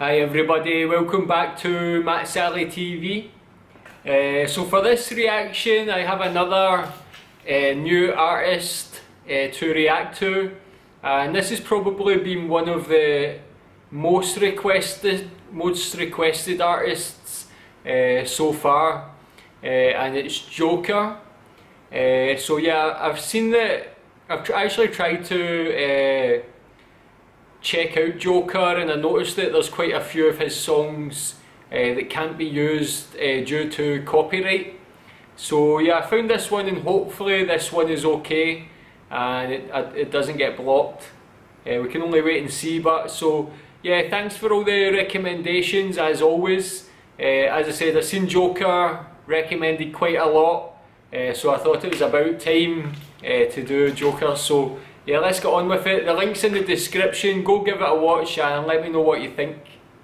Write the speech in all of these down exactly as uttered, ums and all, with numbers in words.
Hi everybody, welcome back to Matt Sally T V. Uh, so for this reaction I have another uh, new artist uh, to react to, and this has probably been one of the most requested most requested artists uh, so far, uh, and it's Joker. Uh, so yeah, I've seen that, I've tr actually tried to uh, check out Joker, and I noticed that there's quite a few of his songs uh, that can't be used uh, due to copyright. So yeah, I found this one, and hopefully this one is okay and it, it doesn't get blocked. Uh, we can only wait and see. But so yeah, thanks for all the recommendations as always. Uh, as I said, I've seen Joker recommended quite a lot, uh, so I thought it was about time uh, to do Joker. So yeah, let's get on with it. The link's in the description. Go give it a watch and let me know what you think.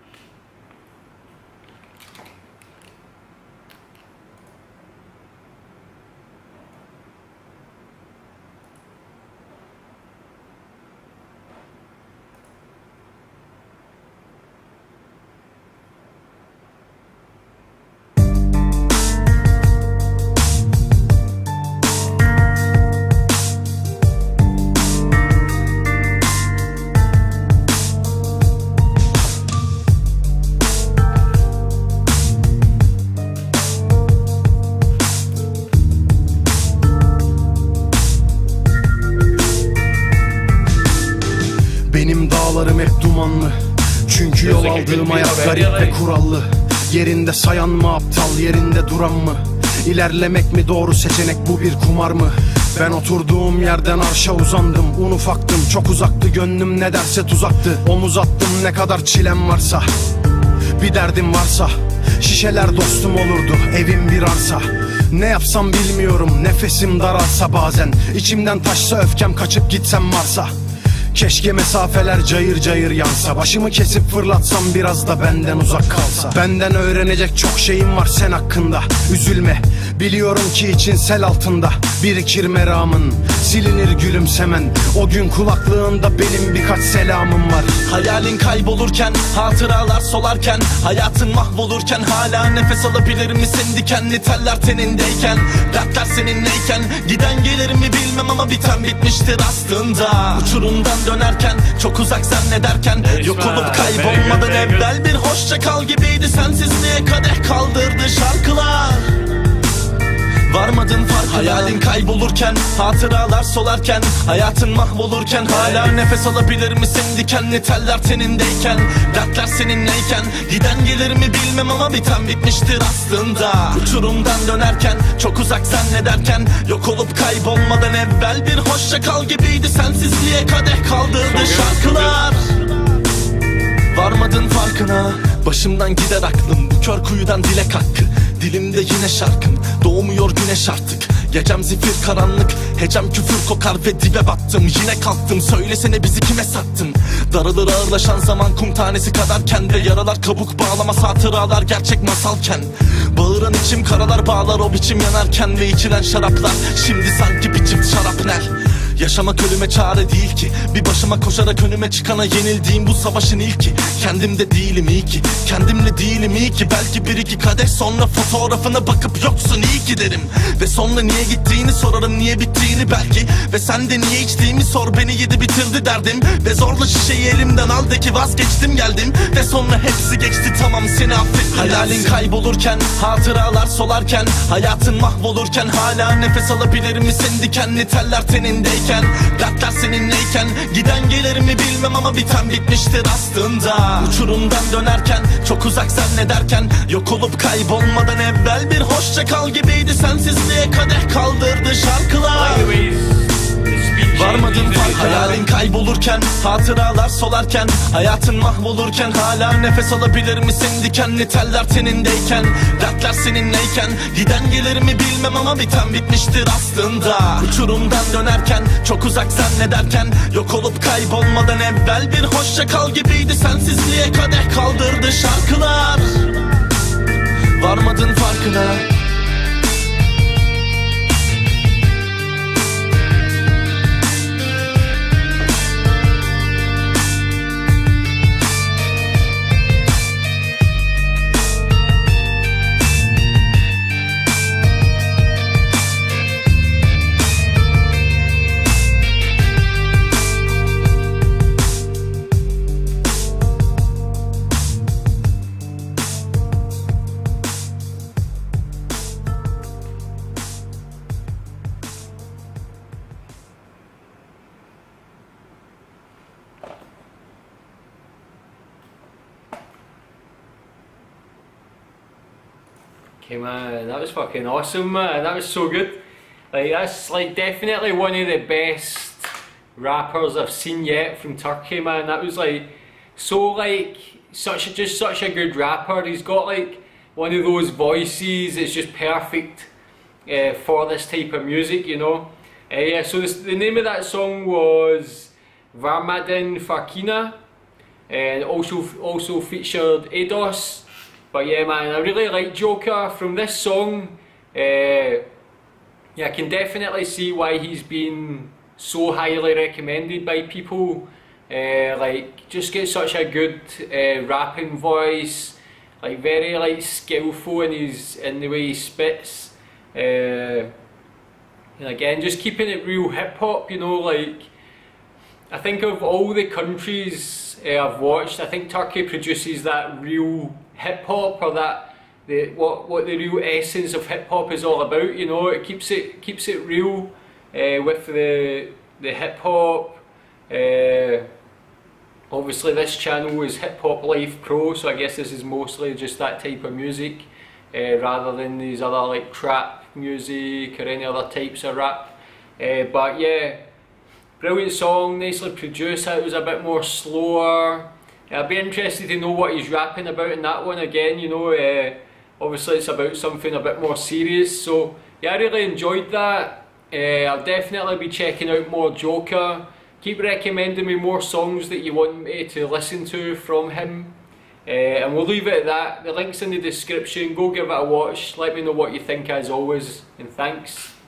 Benim dağlarım hep dumanlı, çünkü yol aldığım hayat garip ve kurallı. Yerinde sayan mı aptal, yerinde duran mı? İlerlemek mi doğru seçenek, bu bir kumar mı? Ben oturduğum yerden arşa uzandım. Un ufaktım, çok uzaktı, gönlüm ne derse tuzaktı. Omuz attım ne kadar çilem varsa, bir derdim varsa. Şişeler dostum olurdu, evim bir arsa. Ne yapsam bilmiyorum, nefesim daralsa bazen. İçimden taşsa öfkem, kaçıp gitsem varsa. Keşke mesafeler cayır cayır yansa. Başımı kesip fırlatsam, biraz da benden uzak kalsa. Benden öğrenecek çok şeyim var sen hakkında. Üzülme, biliyorum ki için sel altında. Birikir meramın, silinir gülümsemen. O gün kulaklığında benim birkaç selamım var. Hayalin kaybolurken, hatıralar solarken, hayatın mahvolurken, hala nefes alabilir misin dikenli teller tenindeyken? Dertler seninleyken, giden gelir mi bilmem ama biten bitmiştir aslında. Uçurumdan dönerken, çok uzak zannederken, yok olup kaybolmadan evvel bir hoşça kal gibiydi. Sensizliğe kadeh kaldırdı şarkılar. Varmadın farkına. Hayalin kaybolurken, hatıralar solarken, hayatın mahvolurken, hala nefes alabilir misin dikenli teller tenindeyken? Dertler seninleyken, giden gelir mi bilmem ama biten bitmiştir aslında. Uçurumdan dönerken, çok uzak zannederken, yok olup kaybolmadan evvel bir hoşça kal gibiydi. Sensizliğe kadeh kaldırdı şarkılar. Varmadın farkına. Başımdan gider aklım, bu kör kuyudan dilek hakkı. Dilimde yine şarkım, doğmuyor güneş artık. Gecem zifir karanlık, hecem küfür kokar ve dibe battım. Yine kalktım, söylesene bizi kime sattın? Daralır ağırlaşan zaman kum tanesi kadarken, ve yaralar kabuk bağlamaz hatıralar gerçek masalken. Bağıran içim karalar bağlar o biçim yanarken, ve içilen şaraplar şimdi sanki bir çift şarapnel. Yaşamak ölüme çare değil ki, bir başıma koşarak önüme çıkana yenildiğim bu savaşın ilki. Kendimde değilim iyi ki, kendimle değilim iyi ki. Belki bir iki kadeh sonra fotoğrafına bakıp yoksun iyi ki derim. Ve sonra niye gittiğini sorarım, niye bittiğini belki. Ve sen de niye içtiğimi sor, beni yedi bitirdi derdim. Ve zorla şişeyi elimden al de ki vazgeçtim geldim. Ve sonra hepsi geçti, tamam seni affettim. Hayalin kaybolurken, hatıralar solarken, hayatın mahvolurken, hala nefes alabilir misin dikenli teller tenindeyken? Dertler seninleyken, giden gelir mi bilmem ama biten bitmiştir aslında. Uçurumdan dönerken, çok uzak zannederken, yok olup kaybolmadan evvel bir hoşça kal gibiydi. Sensizliğe kadeh kaldırdı şarkılar. Varmadın farkına. Hayalin kaybolurken, hatıralar solarken, hayatın mahvolurken, hala nefes alabilir misin dikenli teller tenindeyken? Dertler seninleyken, giden gelir mi bilmem ama biten bitmiştir aslında. Uçurumdan dönerken, çok uzak zannederken, yok olup kaybolmadan evvel bir hoşça kal gibiydi. Sensizliğe kadeh kaldırdı şarkılar. Varmadın farkına. Okay, man, that was fucking awesome, man. That was so good. Like, that's like definitely one of the best rappers I've seen yet from Turkey, man. That was like so like such just such a good rapper. He's got like one of those voices that's just perfect uh, for this type of music, you know. Uh, yeah, so this, the name of that song was Varmadın Farkına, and also also featured Edos. But yeah, man, I really like Joker from this song. Uh, yeah, I can definitely see why he's been so highly recommended by people. Uh, like, just get such a good uh, rapping voice, like very like skillful in his in the way he spits. Uh, and again, just keeping it real hip hop, you know. Like, I think of all the countries uh, I've watched, I think Turkey produces that real hip hop, or that the what what the real essence of hip hop is all about. You know, it keeps it keeps it real uh, with the the hip hop. Uh, obviously, this channel is Hip Hop Life Pro, so I guess this is mostly just that type of music, uh, rather than these other like trap music or any other types of rap. Uh, but yeah, brilliant song, nicely produced. It was a bit more slower. I'd be interested to know what he's rapping about in that one again, you know. Uh, obviously it's about something a bit more serious, so yeah, I really enjoyed that. Uh, I'll definitely be checking out more Joker. Keep recommending me more songs that you want me to listen to from him. Uh, and we'll leave it at that. The link's in the description, go give it a watch, let me know what you think as always, and thanks.